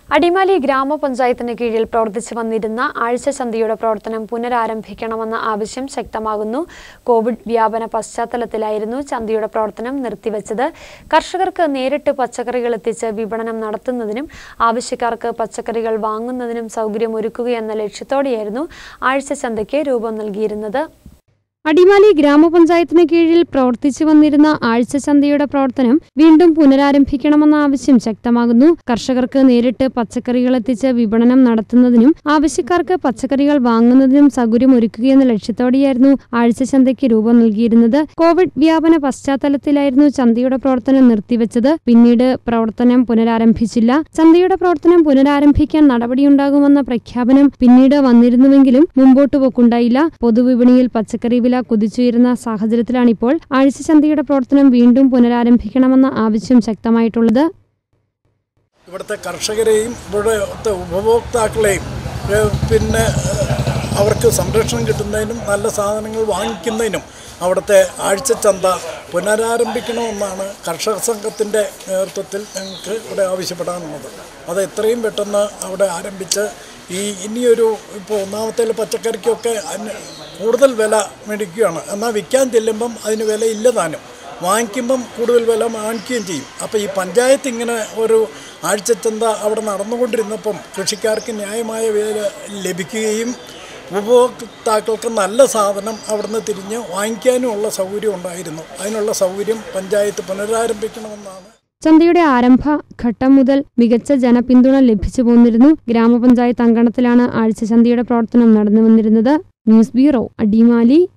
അടിമാലി ഗ്രാമപഞ്ചായത്തിന് കീഴിൽ പ്രവർത്തിച്ചു വന്നിരുന്ന ആഴ്ചച്ചന്തയുടെ പ്രവർത്തനം പുനരാരംഭിക്കണമെന്ന ആവശ്യം ശക്തമാകുന്നു. കോവിഡ് വ്യാപന പശ്ചാത്തലത്തിലായിരുന്നു ചന്തയുടെ പ്രവർത്തനം നിർത്തിവെച്ചത്. കർഷകർക്ക് നേരിട്ട് പച്ചക്കറികൾ എത്തിച്ച് വിപണനം നടത്തുന്നതിനും ആവശ്യക്കാർക്ക് പച്ചക്കറികൾ വാങ്ങുന്നതിനും സൗകര്യമൊരുക്കുകയെന്ന ലക്ഷ്യത്തോടെയായിരുന്നു ആഴ്ചച്ചന്തയ്ക്ക് രൂപം നൽകിയിരുന്നത്. അടിമാലി ഗ്രാമപഞ്ചായത്തിന് കീഴിൽ പ്രവർത്തിച്ചു വന്നിരുന്ന ആഴ്ചച്ചന്തയുടെ പ്രവർത്തനം വീണ്ടും പുനരാരംഭിക്കണമെന്ന ആവശ്യം ശക്തമാകുന്നു. കർഷകർക്ക് നേരിട്ട് പച്ചക്കറികൾ എത്തിച്ച് വിപണനം നടത്തുന്നതിനും ആവശ്യക്കാർക്ക് പച്ചക്കറികൾ വാങ്ങുന്നതിനും സൗകര്യമൊരുക്കുകയെന്ന ലക്ഷ്യത്തോടെയായിരുന്നു ആഴ്ചച്ചന്തയ്ക്ക് രൂപം നൽകിയിരുന്നത്. കോവിഡ് വ്യാപന പശ്ചാത്തലത്തിലായിരുന്നു ചന്തയുടെ പ്രവർത്തനം നിർത്തിവെച്ചത്. പിന്നീട് പ്രവർത്തനം പുനരാരംഭിച്ചില്ല. ചന്തയുടെ പ്രവർത്തനം പുനരാരംഭിക്കാൻ നടപടിയുണ്ടാകുമെന്ന പ്രഖ്യാപനം പിന്നീട് വന്നിരുന്നുവെങ്കിലും മുമ്പോട്ട് പോക്കുണ്ടായില്ല. പൊതുവിപണിയിൽ പച്ചക്കറി വില കുതിച്ചുയരുന്ന സാഹചര്യത്തിലാണിപ്പോൾ ആഴ്ചച്ചന്തയുടെ പ്രവർത്തനം വീണ്ടും പുനരാരംഭിക്കണമെന്ന ആവശ്യം ശക്തമായിട്ടുള്ളത്. ഇവിടുത്തെ കർഷകരെയും ഇവിടുത്തെ ഉപഭോക്താക്കളെയും പിന്നെ അവർക്ക് സംരക്ഷണം കിട്ടുന്നതിനും നല്ല സാധനങ്ങൾ വാങ്ങിക്കുന്നതിനും അവിടുത്തെ ആഴ്ചച്ചന്ത പുനരാരംഭിക്കണമെന്നാണ് കർഷക സംഘത്തിൻ്റെ നേതൃത്വത്തിൽ ഞങ്ങൾക്ക് ഇവിടെ ആവശ്യപ്പെടാനുള്ളത്. അത് എത്രയും പെട്ടെന്ന് അവിടെ ആരംഭിച്ച് ഇനിയൊരു ഇപ്പോൾ ഒന്നാമത്തെ പച്ചക്കറിക്കൊക്കെ കൂടുതൽ വില മേടിക്കുകയാണ്. എന്നാൽ വിൽക്കാൻ ചെല്ലുമ്പം അതിന് വില ഇല്ല താനും, വാങ്ങിക്കുമ്പം കൂടുതൽ വില വാങ്ങിക്കുകയും ചെയ്യും. അപ്പോൾ ഈ പഞ്ചായത്ത് ഇങ്ങനെ ഒരു ആഴ്ചച്ചന്ത അവിടെ നടന്നുകൊണ്ടിരുന്നപ്പം കൃഷിക്കാർക്ക് ന്യായമായ വില ലഭിക്കുകയും ഉപഭോക്താക്കൾക്ക് നല്ല സാധനം അവിടുന്ന് തിരിഞ്ഞ് വാങ്ങിക്കാനുമുള്ള സൗകര്യം ഉണ്ടായിരുന്നു. അതിനുള്ള സൗകര്യം പഞ്ചായത്ത് പുനരാരംഭിക്കണമെന്നാണ്. ചന്തയുടെ ആരംഭ ഘട്ടം മുതൽ മികച്ച ജനപിന്തുണ ലഭിച്ചു പോന്നിരുന്നു. ഗ്രാമപഞ്ചായത്ത് അങ്കണത്തിലാണ് ആഴ്ചച്ചന്തയുടെ പ്രവർത്തനം നടന്നു വന്നിരുന്നത്. News bureau, Adimali.